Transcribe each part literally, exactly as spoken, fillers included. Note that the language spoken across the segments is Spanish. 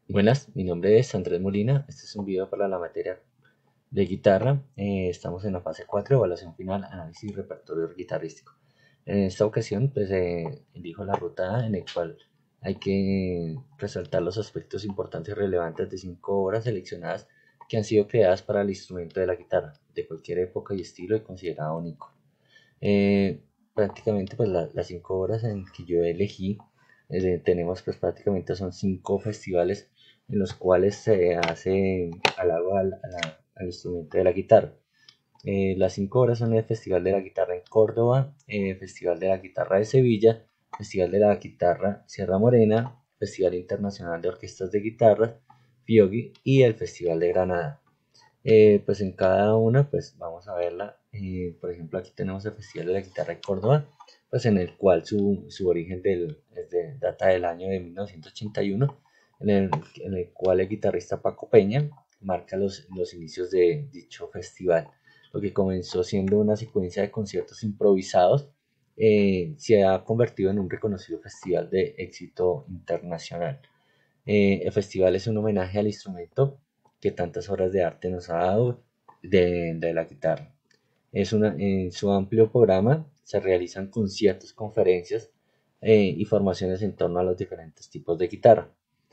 Buenas, mi nombre es Andrés Molina. Este es un video para la materia de guitarra. Eh, estamos en la fase cuatro, evaluación final, análisis y repertorio guitarrístico. En esta ocasión, pues eh, elijo la ruta A, en el cual hay que resaltar los aspectos importantes y relevantes de cinco obras seleccionadas que han sido creadas para el instrumento de la guitarra, de cualquier época y estilo y considerado único. Eh, Prácticamente pues la- las cinco obras en que yo elegí, eh, tenemos pues prácticamente son cinco festivales en los cuales se hace halago al, a la- al instrumento de la guitarra. Eh, las cinco obras son el Festival de la Guitarra en Córdoba, eh, Festival de la Guitarra de Sevilla, Festival de la Guitarra Sierra Morena, Festival Internacional de Orquestas de Guitarra, FIOGI y el Festival de Granada. Eh, pues en cada una, pues vamos a verla. Eh, por ejemplo, aquí tenemos el Festival de la Guitarra de Córdoba, pues en el cual su, su origen del, es de- data del año de mil novecientos ochenta y uno, en el, en el cual el guitarrista Paco Peña marca los, los inicios de dicho festival. Lo que comenzó siendo una secuencia de conciertos improvisados, eh, se ha convertido en un reconocido festival de éxito internacional. Eh, el festival es un homenaje al instrumento que tantas obras de arte nos ha dado de, de la guitarra. Es una, en su amplio programa se realizan conciertos, conferencias eh, y formaciones en torno a los diferentes tipos de guitarra.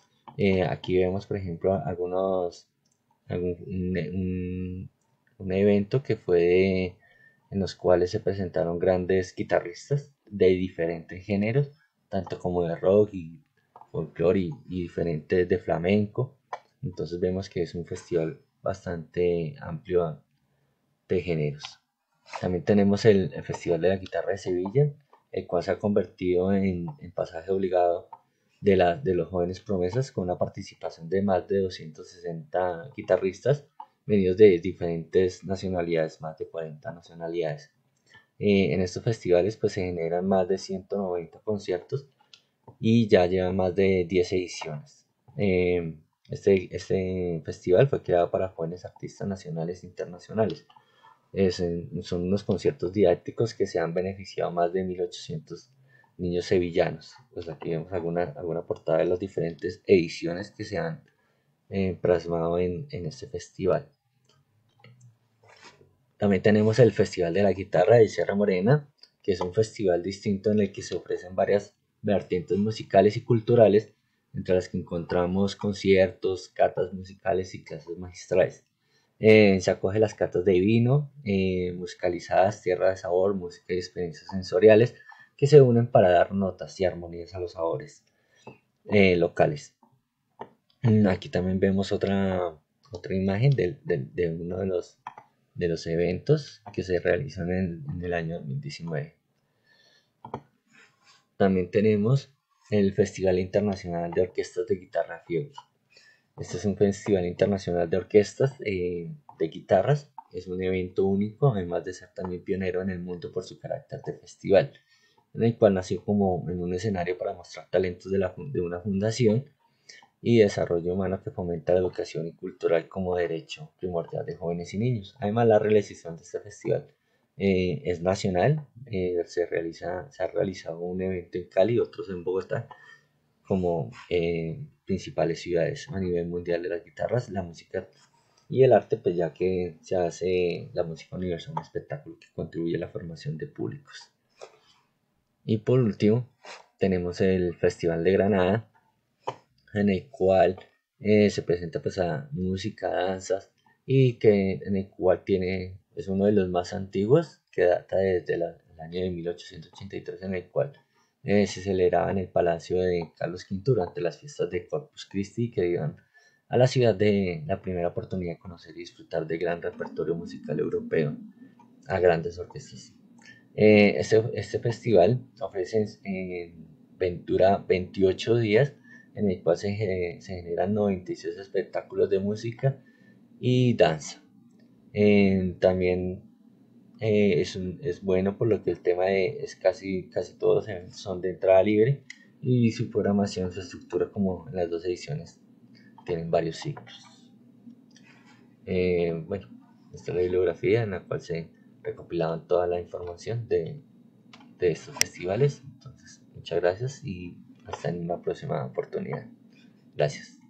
Eh, aquí vemos, por ejemplo, algunos, algún, un, un- un evento que fue de- en los cuales se presentaron grandes guitarristas de diferentes géneros, tanto como de rock y folclore y, y diferentes de flamenco. Entonces vemos que es un festival bastante amplio de géneros. También tenemos el, el Festival de la Guitarra de Sevilla, el cual se ha convertido en, en pasaje obligado de, la, de los jóvenes promesas, con una participación de más de doscientos sesenta guitarristas venidos de diferentes nacionalidades, más de cuarenta nacionalidades. Eh, en estos festivales pues se generan más de ciento noventa conciertos y ya llevan más de diez ediciones. Eh, este, este festival fue creado para jóvenes artistas nacionales e internacionales. Es en- son unos conciertos didácticos que se han beneficiado a más de mil ochocientos niños sevillanos. Pues aquí vemos alguna, alguna portada de las diferentes ediciones que se han eh, plasmado en, en este festival. También tenemos el Festival de la Guitarra de Sierra Morena, que es un festival distinto en el que se ofrecen varias vertientes musicales y culturales, entre las que encontramos conciertos, catas musicales y clases magistrales. Eh, se acoge las catas de vino, eh, musicalizadas, tierra de sabor, música y experiencias sensoriales que se unen para dar notas y armonías a los sabores eh, locales. Mm, Aquí también vemos otra, otra imagen de, de- de uno de los, de los eventos que se realizan en, en el año dos mil diecinueve. También tenemos el Festival Internacional de Orquestas de Guitarra FIOGI. Este es un festival internacional de orquestas eh, de guitarras. Es un evento único, además de ser también pionero en el mundo por su carácter de festival, en el cual nació como en un escenario para mostrar talentos de, la, de una fundación y desarrollo humano que fomenta la educación y cultural como derecho primordial de jóvenes y niños. Además, la realización de este festival eh, es nacional. Eh, se, realiza, se ha realizado un evento en Cali y otros en Bogotá como eh, principales ciudades a nivel mundial de las guitarras, la música y el arte, pues ya que se hace la música universal un espectáculo que contribuye a la formación de públicos. Y por último, tenemos el Festival de Granada, en el cual eh, se presenta pues a música, danzas y que en el cual tiene, es uno de los más antiguos que data desde la, el año de mil ochocientos ochenta y tres, en el cual eh, se celebraba en el Palacio de Carlos V durante las fiestas de Corpus Christi, que dieron a la ciudad de la primera oportunidad de conocer y disfrutar del gran repertorio musical europeo a grandes orquestas. Eh, este, este festival ofrece eh, dura veintiocho días, en el cual se, se generan noventa y seis espectáculos de música y danza. Eh, también eh, es, un- es bueno por lo que el tema de, es casi, casi todos son de entrada libre y su programación, su estructura como en las dos ediciones tienen varios ciclos. Eh, bueno, esta es la bibliografía en la cual se recopilaban toda la información de, de estos festivales. Entonces, muchas gracias y hasta en una próxima oportunidad. Gracias.